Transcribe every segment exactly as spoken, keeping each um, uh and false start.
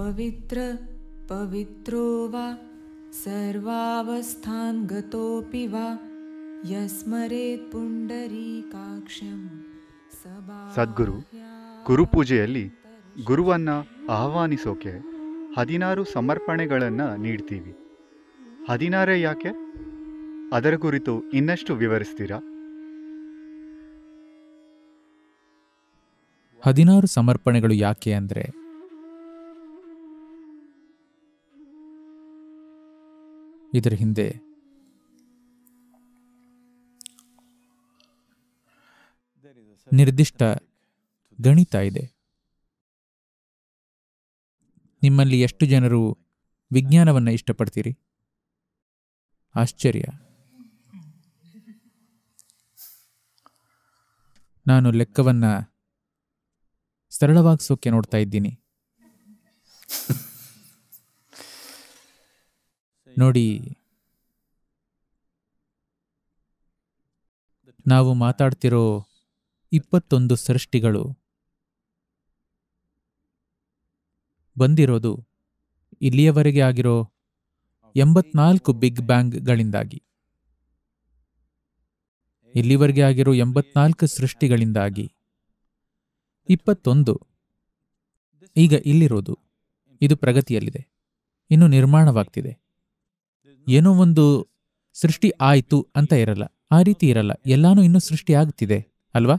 ಪವಿತ್ರ ಪವಿತ್ರೋ ವಾ ಸರ್ವಾವಸ್ಥಾನ್ ಗತೋಪಿ ವಾ ಯಸ್ಮರೇತ್ ಪುಂಡರೀಕಾಕ್ಷಂ. ಸದ್ಗುರು ಗುರುಪೂಜೆಯಲ್ಲಿ ಗುರುವನ್ನ ಆಹ್ವಾನಿಸೋಕೆ ಹದಿನಾರು ಸಮರ್ಪಣೆಗಳನ್ನು ನೀಡ್ತೀವಿ. ಹದಿನಾರೇ ಯಾಕೆ? ಅದರ ಕುರಿತು ಇನ್ನಷ್ಟು ವಿವರಿಸ್ತೀರಾ? ಹದಿನಾರು ಸಮರ್ಪಣೆಗಳು ಯಾಕೆ ಅಂದರೆ, ಇದರ ಹಿಂದೆ ನಿರ್ದಿಷ್ಟ ಗಣಿತ ಇದೆ. ನಿಮ್ಮಲ್ಲಿ ಎಷ್ಟು ಜನರು ವಿಜ್ಞಾನವನ್ನು ಇಷ್ಟಪಡ್ತೀರಿ? ಆಶ್ಚರ್ಯ. ನಾನು ಲೆಕ್ಕವನ್ನು ಸರಳವಾಗಿಸೋಕೆ ನೋಡ್ತಾ ಇದ್ದೀನಿ. ನೋಡಿ, ನಾವು ಮಾತಾಡ್ತಿರೋ ಇಪ್ಪತ್ತೊಂದು ಸೃಷ್ಟಿಗಳು ಬಂದಿರೋದು ಇಲ್ಲಿಯವರೆಗೆ ಆಗಿರೋ ಎಂಬತ್ನಾಲ್ಕು ಬಿಗ್ ಬ್ಯಾಂಗ್ಗಳಿಂದಾಗಿ. ಇಲ್ಲಿವರೆಗೆ ಆಗಿರೋ ಎಂಬತ್ನಾಲ್ಕು ಸೃಷ್ಟಿಗಳಿಂದಾಗಿ ಇಪ್ಪತ್ತೊಂದು ಈಗ ಇಲ್ಲಿರೋದು. ಇದು ಪ್ರಗತಿಯಲ್ಲಿದೆ, ಇನ್ನು ನಿರ್ಮಾಣವಾಗ್ತಿದೆ. ಏನೋ ಒಂದು ಸೃಷ್ಟಿ ಆಯಿತು ಅಂತ ಇರಲ್ಲ, ಆ ರೀತಿ ಇರಲ್ಲ. ಎಲ್ಲಾನು ಇನ್ನೂ ಸೃಷ್ಟಿ ಆಗ್ತಿದೆ ಅಲ್ವಾ?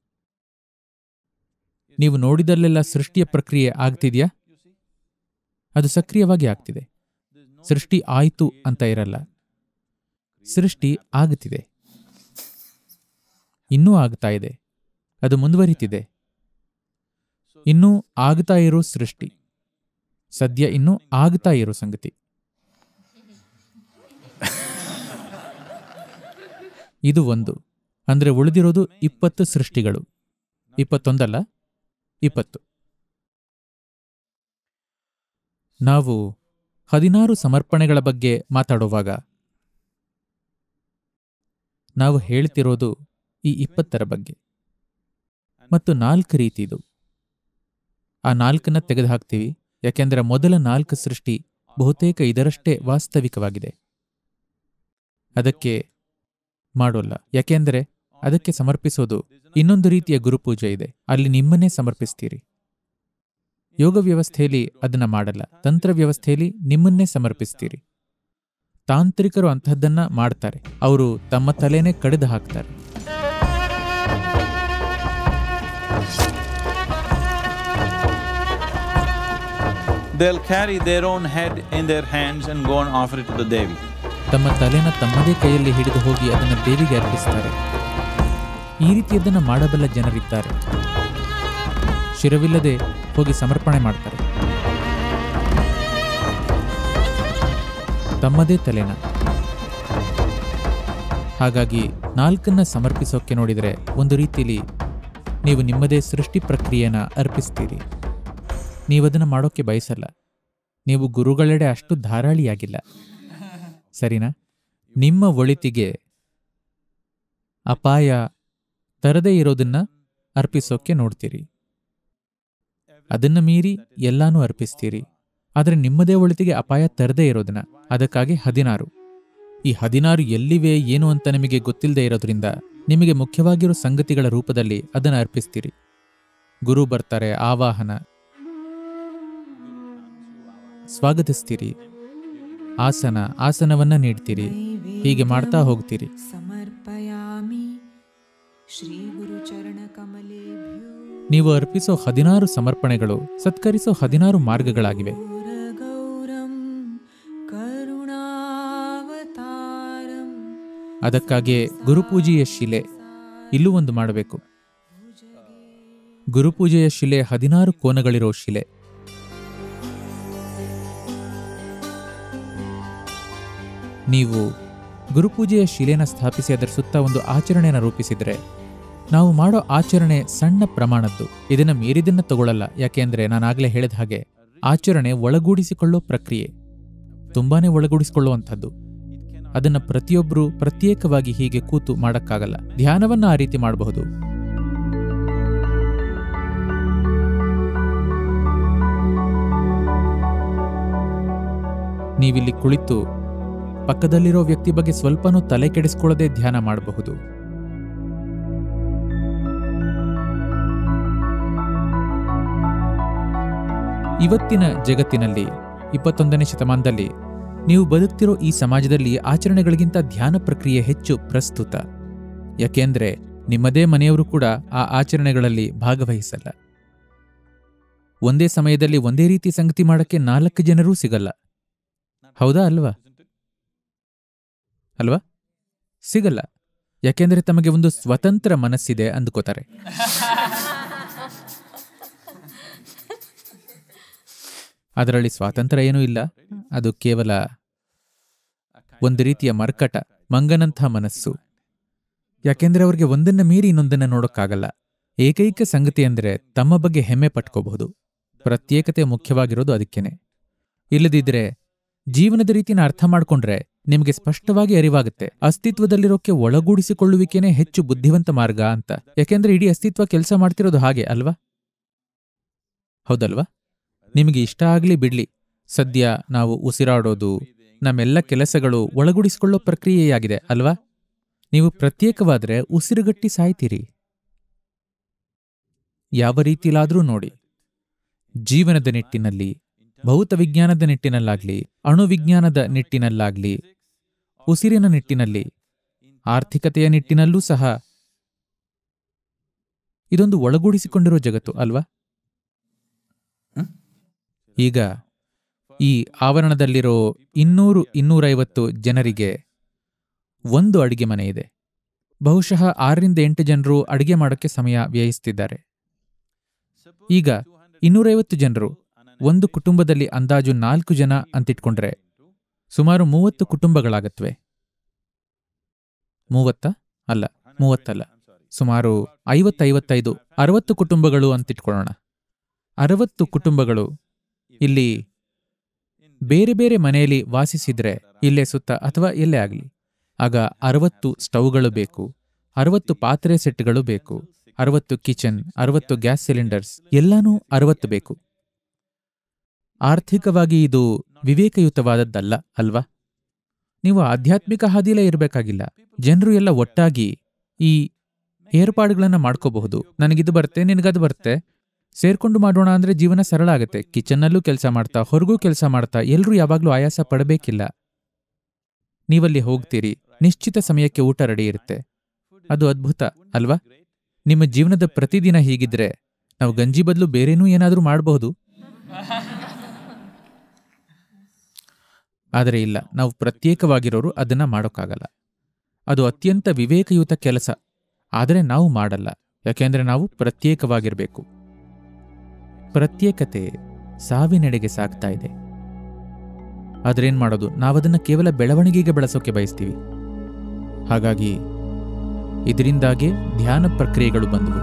ನೀವು ನೋಡಿದಲ್ಲೆಲ್ಲ ಸೃಷ್ಟಿಯ ಪ್ರಕ್ರಿಯೆ ಆಗ್ತಿದೆಯಾ? ಅದು ಸಕ್ರಿಯವಾಗಿ ಆಗ್ತಿದೆ. ಸೃಷ್ಟಿ ಆಯಿತು ಅಂತ ಇರಲ್ಲ, ಸೃಷ್ಟಿ ಆಗುತ್ತಿದೆ, ಇನ್ನೂ ಆಗ್ತಾ ಇದೆ, ಅದು ಮುಂದುವರಿತಿದೆ. ಇನ್ನೂ ಆಗ್ತಾ ಇರೋ ಸೃಷ್ಟಿ, ಸದ್ಯ ಇನ್ನೂ ಆಗ್ತಾ ಇರೋ ಸಂಗತಿ. ಇದು ಒಂದು. ಅಂದ್ರೆ ಉಳಿದಿರೋದು ಇಪ್ಪತ್ತು ಸೃಷ್ಟಿಗಳು. ಇಪ್ಪತ್ತೊಂದಲ್ಲ, ಇಪ್ಪತ್ತು. ನಾವು ಹದಿನಾರು ಸಮರ್ಪಣೆಗಳ ಬಗ್ಗೆ ಮಾತಾಡುವಾಗ ನಾವು ಹೇಳ್ತಿರೋದು ಈ ಇಪ್ಪತ್ತರ ಬಗ್ಗೆ. ಮತ್ತು ನಾಲ್ಕು ರೀತಿ ಇದು. ಆ ನಾಲ್ಕನ್ನ ತೆಗೆದುಹಾಕ್ತೀವಿ, ಯಾಕೆಂದರೆ ಮೊದಲ ನಾಲ್ಕು ಸೃಷ್ಟಿ ಬಹುತೇಕ ಇದರಷ್ಟೇ ವಾಸ್ತವಿಕವಾಗಿದೆ. ಅದಕ್ಕೆ ಮಾಡೋಲ್ಲ, ಯಾಕೆಂದರೆ ಅದಕ್ಕೆ ಸಮರ್ಪಿಸೋದು ಇನ್ನೊಂದು ರೀತಿಯ ಗುರುಪೂಜೆ ಇದೆ. ಅಲ್ಲಿ ನಿಮ್ಮನ್ನೇ ಸಮರ್ಪಿಸ್ತೀರಿ. ಯೋಗ ವ್ಯವಸ್ಥೆಯಲ್ಲಿ ಅದನ್ನ ಮಾಡಲ್ಲ. ತಂತ್ರ ವ್ಯವಸ್ಥೆಯಲ್ಲಿ ನಿಮ್ಮನ್ನೇ ಸಮರ್ಪಿಸ್ತೀರಿ. ತಾಂತ್ರಿಕರು ಅಂತಹದ್ದನ್ನ ಮಾಡ್ತಾರೆ. ಅವರು ತಮ್ಮ ತಲೆನೇ ಕಡಿದು ಹಾಕ್ತಾರೆ. They'll carry their own head in their hands and go and offer it to the Devi. ತಮ್ಮ ತಲೆನ ತಮ್ಮದೇ ಕೈಯಲ್ಲಿ ಹಿಡಿದು ಹೋಗಿ ಅದನ್ನು ದೇವಿಗೆ ಅರ್ಪಿಸ್ತಾರೆ. ಈ ರೀತಿಯದನ್ನು ಮಾಡಬಲ್ಲ ಜನರಿದ್ದಾರೆ. ಶಿರವಿಲ್ಲದೆ ಹೋಗಿ ಸಮರ್ಪಣೆ ಮಾಡ್ತಾರೆ ತಮ್ಮದೇ ತಲೆನ. ಹಾಗಾಗಿ ನಾಲ್ಕನ್ನ ಸಮರ್ಪಿಸೋಕೆ ನೋಡಿದರೆ ಒಂದು ರೀತಿಯಲ್ಲಿ ನೀವು ನಿಮ್ಮದೇ ಸೃಷ್ಟಿ ಪ್ರಕ್ರಿಯೆನ ಅರ್ಪಿಸ್ತೀರಿ. ನೀವದನ್ನು ಮಾಡೋಕ್ಕೆ ಬಯಸಲ್ಲ. ನೀವು ಗುರುಗಳೆಡೆ ಅಷ್ಟು ಧಾರಾಳಿಯಾಗಿಲ್ಲ, ಸರಿನಾ? ನಿಮ್ಮ ಒಳಿತಿಗೆ ಅಪಾಯ ತರದೇ ಇರೋದನ್ನ ಅರ್ಪಿಸೋಕೆ ನೋಡ್ತೀರಿ. ಅದನ್ನ ಮೀರಿ ಎಲ್ಲಾನು ಅರ್ಪಿಸ್ತೀರಿ. ಆದರೆ ನಿಮ್ಮದೇ ಒಳಿತಿಗೆ ಅಪಾಯ ತರದೇ ಇರೋದನ್ನ. ಅದಕ್ಕಾಗಿ ಹದಿನಾರು. ಈ ಹದಿನಾರು ಎಲ್ಲಿವೆ ಏನು ಅಂತ ನಿಮಗೆ ಗೊತ್ತಿಲ್ಲದೆ ಇರೋದ್ರಿಂದ ನಿಮಗೆ ಮುಖ್ಯವಾಗಿರೋ ಸಂಗತಿಗಳ ರೂಪದಲ್ಲಿ ಅದನ್ನು ಅರ್ಪಿಸ್ತೀರಿ. ಗುರು ಬರ್ತಾರೆ, ಆವಾಹನ, ಸ್ವಾಗತಿಸ್ತೀರಿ, ಆಸನ ಆಸನವನ್ನ ನೀಡ್ತೀರಿ. ಹೀಗೆ ಮಾಡ್ತಾ ಹೋಗ್ತೀರಿ. ಸಮರ್ಪಯಾಮಿ ಶ್ರೀ ಗುರು ಚರಣ ಕಮಲೇಭ್ಯೋ. ನೀವು ಅರ್ಪಿಸೋ ಹದಿನಾರು ಸಮರ್ಪಣೆಗಳು ಸತ್ಕರಿಸೋ ಹದಿನಾರು ಮಾರ್ಗಗಳಾಗಿವೆ. ಅದಕ್ಕಾಗಿಯೇ ಗುರುಪೂಜೆಯ ಶಿಲೆ ಇಲ್ಲೂ ಒಂದು ಮಾಡಬೇಕು. ಗುರುಪೂಜೆಯ ಶಿಲೆ ಹದಿನಾರು ಕೋನಗಳಿರೋ ಶಿಲೆ. ನೀವು ಗುರುಪೂಜೆಯ ಶಿಲೆನ ಸ್ಥಾಪಿಸಿ ಅದರ ಸುತ್ತ ಒಂದು ಆಚರಣೆಯನ್ನು ರೂಪಿಸಿದರೆ, ನಾವು ಮಾಡೋ ಆಚರಣೆ ಸಣ್ಣ ಪ್ರಮಾಣದ್ದು. ಇದನ್ನ ಮೀರಿದನ್ನ ತಗೊಳ್ಳಲ್ಲ. ಯಾಕೆಂದ್ರೆ ನಾನಾಗಲೇ ಹೇಳಿದ ಹಾಗೆ ಆಚರಣೆ ಒಳಗೂಡಿಸಿಕೊಳ್ಳೋ ಪ್ರಕ್ರಿಯೆ, ತುಂಬಾನೇ ಒಳಗೂಡಿಸಿಕೊಳ್ಳುವಂಥದ್ದು. ಅದನ್ನ ಪ್ರತಿಯೊಬ್ಬರು ಪ್ರತ್ಯೇಕವಾಗಿ ಹೀಗೆ ಕೂತು ಮಾಡಕ್ಕಾಗಲ್ಲ. ಧ್ಯಾನವನ್ನ ಆ ರೀತಿ ಮಾಡಬಹುದು. ನೀವಿಲ್ಲಿ ಕುಳಿತು ಪಕ್ಕದಲ್ಲಿರೋ ವ್ಯಕ್ತಿ ಬಗ್ಗೆ ಸ್ವಲ್ಪನೂ ತಲೆ ಕೆಡಿಸ್ಕೊಳ್ಳದೆ ಧ್ಯಾನ ಮಾಡಬಹುದು. ಇವತ್ತಿನ ಜಗತ್ತಿನಲ್ಲಿ ಇಪ್ಪತ್ತೊಂದನೇ ಶತಮಾನದಲ್ಲಿ ನೀವು ಬದುಕ್ತಿರೋ ಈ ಸಮಾಜದಲ್ಲಿ ಆಚರಣೆಗಳಿಗಿಂತ ಧ್ಯಾನ ಪ್ರಕ್ರಿಯೆ ಹೆಚ್ಚು ಪ್ರಸ್ತುತ. ಯಾಕೆಂದ್ರೆ ನಿಮ್ಮದೇ ಮನೆಯವರು ಕೂಡ ಆ ಆಚರಣೆಗಳಲ್ಲಿ ಭಾಗವಹಿಸಲ್ಲ. ಒಂದೇ ಸಮಯದಲ್ಲಿ ಒಂದೇ ರೀತಿ ಸಂಗತಿ ಮಾಡಕ್ಕೆ ನಾಲ್ಕು ಜನರೂ ಸಿಗಲ್ಲ. ಹೌದಾ ಅಲ್ವಾ? ಅಲ್ವಾ? ಸಿಗಲ್ಲ. ಯಾಕೆಂದ್ರೆ ತಮಗೆ ಒಂದು ಸ್ವತಂತ್ರ ಮನಸ್ಸಿದೆ ಅಂದುಕೋತಾರೆ. ಅದರಲ್ಲಿ ಸ್ವಾತಂತ್ರ್ಯ ಏನೂ ಇಲ್ಲ. ಅದು ಕೇವಲ ಒಂದು ರೀತಿಯ ಮರ್ಕಟ, ಮಂಗನಂಥ ಮನಸ್ಸು. ಯಾಕೆಂದ್ರೆ ಅವ್ರಿಗೆ ಒಂದನ್ನ ಮೀರಿ ಇನ್ನೊಂದನ್ನ ನೋಡೋಕ್ಕಾಗಲ್ಲ. ಏಕೈಕ ಸಂಗತಿ ಅಂದರೆ ತಮ್ಮ ಬಗ್ಗೆ ಹೆಮ್ಮೆ ಪಟ್ಕೋಬಹುದು. ಪ್ರತ್ಯೇಕತೆ ಮುಖ್ಯವಾಗಿರೋದು ಅದಕ್ಕೇನೆ. ಇಲ್ಲದಿದ್ರೆ ಜೀವನದ ರೀತಿನ ಅರ್ಥ ಮಾಡ್ಕೊಂಡ್ರೆ ನಿಮಗೆ ಸ್ಪಷ್ಟವಾಗಿ ಅರಿವಾಗುತ್ತೆ ಅಸ್ತಿತ್ವದಲ್ಲಿರೋಕ್ಕೆ ಒಳಗೂಡಿಸಿಕೊಳ್ಳುವಿಕೆನೇ ಹೆಚ್ಚು ಬುದ್ಧಿವಂತ ಮಾರ್ಗ ಅಂತ. ಯಾಕೆಂದ್ರೆ ಇಡೀ ಅಸ್ತಿತ್ವ ಕೆಲಸ ಮಾಡ್ತಿರೋದು ಹಾಗೆ ಅಲ್ವಾ? ಹೌದಲ್ವಾ? ನಿಮಗೆ ಇಷ್ಟ ಆಗ್ಲಿ ಬಿಡ್ಲಿ, ಸದ್ಯ ನಾವು ಉಸಿರಾಡೋದು, ನಮ್ಮೆಲ್ಲ ಕೆಲಸಗಳು ಒಳಗೂಡಿಸಿಕೊಳ್ಳೋ ಪ್ರಕ್ರಿಯೆಯಾಗಿದೆ ಅಲ್ವಾ? ನೀವು ಪ್ರತ್ಯೇಕವಾದ್ರೆ ಉಸಿರುಗಟ್ಟಿ ಸಾಯ್ತೀರಿ. ಯಾವ ರೀತಿಲಾದ್ರೂ ನೋಡಿ, ಜೀವನದ ನಿಟ್ಟಿನಲ್ಲಿ, ಭೌತ ವಿಜ್ಞಾನದ ನಿಟ್ಟಿನಲ್ಲಾಗ್ಲಿ, ಅಣುವಿಜ್ಞಾನದ ನಿಟ್ಟಿನಲ್ಲಾಗ್ಲಿ, ಉಸಿರಿನ ನಿಟ್ಟಿನಲ್ಲಿ, ಆರ್ಥಿಕತೆಯ ನಿಟ್ಟಿನಲ್ಲೂ ಸಹ ಇದೊಂದು ಒಳಗೂಡಿಸಿಕೊಂಡಿರೋ ಜಗತ್ತು ಅಲ್ವಾ? ಈಗ ಈ ಆವರಣದಲ್ಲಿರೋ ಇನ್ನೂರು ಇನ್ನೂರೈವತ್ತು ಜನರಿಗೆ ಒಂದು ಅಡಿಗೆ ಮನೆ ಇದೆ. ಬಹುಶಃ ಆರರಿಂದ ಎಂಟು ಜನರು ಅಡಿಗೆ ಮಾಡೋಕ್ಕೆ ಸಮಯ ವ್ಯಯಿಸ್ತಿದ್ದಾರೆ. ಈಗ ಇನ್ನೂರೈವತ್ತು ಜನರು ಒಂದು ಕುಟುಂಬದಲ್ಲಿ ಅಂದಾಜು ನಾಲ್ಕು ಜನ ಅಂತಿಟ್ಕೊಂಡ್ರೆ ಸುಮಾರು ಮೂವತ್ತು ಕುಟುಂಬಗಳಾಗತ್ವೆ. ಮೂವತ್ತ ಅಲ್ಲ ಮೂವತ್ತಲ್ಲ ಸುಮಾರು ಐವತ್ತೈವತ್ತೈದು ಅರವತ್ತು ಕುಟುಂಬಗಳು ಅಂತಿಟ್ಕೊಳ್ಳೋಣ. ಅರವತ್ತು ಕುಟುಂಬಗಳು ಇಲ್ಲಿ ಬೇರೆ ಬೇರೆ ಮನೆಯಲ್ಲಿ ವಾಸಿಸಿದ್ರೆ, ಇಲ್ಲೇ ಸುತ್ತ ಅಥವಾ ಎಲ್ಲೇ ಆಗಲಿ, ಆಗ ಅರವತ್ತು ಸ್ಟವ್ಗಳು ಬೇಕು, ಅರವತ್ತು ಪಾತ್ರೆ ಸೆಟ್ಗಳು ಬೇಕು, ಅರವತ್ತು ಕಿಚನ್, ಅರವತ್ತು ಗ್ಯಾಸ್ ಸಿಲಿಂಡರ್ಸ್, ಎಲ್ಲಾನೂ ಅರವತ್ತು ಬೇಕು. ಆರ್ಥಿಕವಾಗಿ ಇದು ವಿವೇಕಯುತವಾದದ್ದಲ್ಲ ಅಲ್ವಾ? ನೀವು ಆಧ್ಯಾತ್ಮಿಕ ಹಾದಿಲೇ ಇರಬೇಕಾಗಿಲ್ಲ. ಜನರು ಎಲ್ಲ ಒಟ್ಟಾಗಿ ಈ ಏರ್ಪಾಡುಗಳನ್ನ ಮಾಡ್ಕೋಬಹುದು. ನನಗಿದು ಬರುತ್ತೆ, ನಿನಗದು ಬರುತ್ತೆ, ಸೇರ್ಕೊಂಡು ಮಾಡೋಣ ಅಂದ್ರೆ ಜೀವನ ಸರಳ ಆಗುತ್ತೆ. ಕಿಚನ್ನಲ್ಲೂ ಕೆಲಸ ಮಾಡ್ತಾ, ಹೊರಗೂ ಕೆಲಸ ಮಾಡ್ತಾ, ಎಲ್ಲರೂ ಯಾವಾಗ್ಲೂ ಆಯಾಸ ಪಡಬೇಕಿಲ್ಲ. ನೀವಲ್ಲಿ ಹೋಗ್ತೀರಿ, ನಿಶ್ಚಿತ ಸಮಯಕ್ಕೆ ಊಟ ರೆಡಿ ಇರುತ್ತೆ. ಅದು ಅದ್ಭುತ ಅಲ್ವಾ? ನಿಮ್ಮ ಜೀವನದ ಪ್ರತಿದಿನ ಹೀಗಿದ್ರೆ ನಾವು ಗಂಜಿ ಬದಲು ಬೇರೇನೂ ಏನಾದರೂ ಮಾಡಬಹುದು. ಆದರೆ ಇಲ್ಲ, ನಾವು ಪ್ರತ್ಯೇಕವಾಗಿರೋರು ಅದನ್ನ ಮಾಡೋಕ್ಕಾಗಲ್ಲ. ಅದು ಅತ್ಯಂತ ವಿವೇಕಯುತ ಕೆಲಸ. ಆದರೆ ನಾವು ಮಾಡಲ್ಲ. ಯಾಕೆಂದ್ರೆ ನಾವು ಪ್ರತ್ಯೇಕವಾಗಿರಬೇಕು. ಪ್ರತ್ಯೇಕತೆ ಸಾವಿನೆಡೆಗೆ ಸಾಗ್ತಾ ಇದೆ. ಆದ್ರೇನ್ ಮಾಡೋದು? ನಾವದನ್ನ ಕೇವಲ ಬೆಳವಣಿಗೆಗೆ ಬೆಳೆಸೋಕೆ ಬಯಸ್ತೀವಿ. ಹಾಗಾಗಿ ಇದರಿಂದಾಗೆ ಧ್ಯಾನ ಪ್ರಕ್ರಿಯೆಗಳು ಬಂದವು.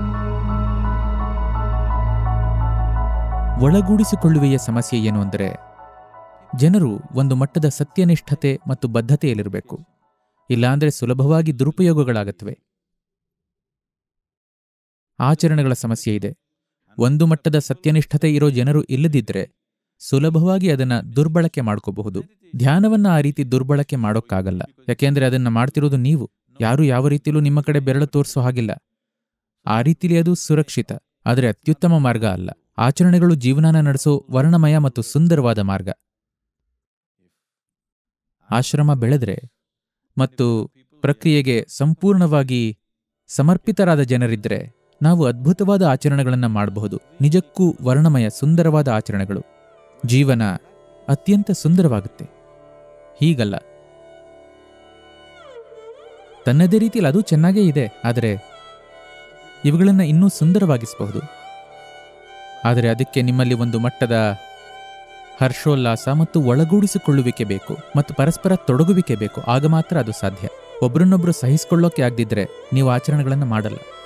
ಒಳಗೂಡಿಸಿಕೊಳ್ಳುವೆಯ ಸಮಸ್ಯೆ ಏನು ಅಂದರೆ, ಜನರು ಒಂದು ಮಟ್ಟದ ಸತ್ಯನಿಷ್ಠತೆ ಮತ್ತು ಬದ್ಧತೆಯಲ್ಲಿರಬೇಕು. ಇಲ್ಲಾಂದ್ರೆ ಸುಲಭವಾಗಿ ದುರುಪಯೋಗಗಳಾಗತ್ವೆ. ಆಚರಣೆಗಳ ಸಮಸ್ಯೆ ಇದೆ. ಒಂದು ಮಟ್ಟದ ಸತ್ಯನಿಷ್ಠತೆ ಇರೋ ಜನರು ಇಲ್ಲದಿದ್ರೆ ಸುಲಭವಾಗಿ ಅದನ್ನ ದುರ್ಬಳಕೆ ಮಾಡ್ಕೋಬಹುದು. ಧ್ಯಾನವನ್ನ ಆ ರೀತಿ ದುರ್ಬಳಕೆ ಮಾಡೋಕ್ಕಾಗಲ್ಲ. ಯಾಕೆಂದ್ರೆ ಅದನ್ನ ಮಾಡ್ತಿರೋದು ನೀವು. ಯಾರು ಯಾವ ರೀತಿಲೂ ನಿಮ್ಮ ಕಡೆ ಬೆರಳು ತೋರಿಸೋ ಹಾಗಿಲ್ಲ. ಆ ರೀತಿಲಿ ಅದು ಸುರಕ್ಷಿತ, ಆದರೆ ಅತ್ಯುತ್ತಮ ಮಾರ್ಗ ಅಲ್ಲ. ಆಚರಣೆಗಳು ಜೀವನನ ನಡೆಸೋ ವರ್ಣಮಯ ಮತ್ತು ಸುಂದರವಾದ ಮಾರ್ಗ. ಆಶ್ರಮ ಬೆಳೆದ್ರೆ ಮತ್ತು ಪ್ರಕ್ರಿಯೆಗೆ ಸಂಪೂರ್ಣವಾಗಿ ಸಮರ್ಪಿತರಾದ ಜನರಿದ್ರೆ ನಾವು ಅದ್ಭುತವಾದ ಆಚರಣೆಗಳನ್ನು ಮಾಡಬಹುದು. ನಿಜಕ್ಕೂ ವರ್ಣಮಯ ಸುಂದರವಾದ ಆಚರಣೆಗಳು. ಜೀವನ ಅತ್ಯಂತ ಸುಂದರವಾಗುತ್ತೆ. ಹೀಗಲ್ಲ, ತನ್ನದೇ ರೀತಿಯಲ್ಲಿ ಅದು ಚೆನ್ನಾಗೇ ಇದೆ, ಆದರೆ ಇವುಗಳನ್ನು ಇನ್ನೂ ಸುಂದರವಾಗಿಸಬಹುದು. ಆದರೆ ಅದಕ್ಕೆ ನಿಮ್ಮಲ್ಲಿ ಒಂದು ಮಟ್ಟದ ಹರ್ಷೋಲ್ಲಾಸ ಮತ್ತು ಒಳಗೂಡಿಸಿಕೊಳ್ಳುವಿಕೆ ಬೇಕು, ಮತ್ತು ಪರಸ್ಪರ ತೊಡಗುವಿಕೆ ಬೇಕು. ಆಗ ಮಾತ್ರ ಅದು ಸಾಧ್ಯ. ಒಬ್ರನ್ನೊಬ್ರು ಸಹಿಸಿಕೊಳ್ಳೋಕೆ ಆಗದಿದ್ರೆ ನೀವು ಆಚರಣೆಗಳನ್ನು ಮಾಡಲ್ಲ.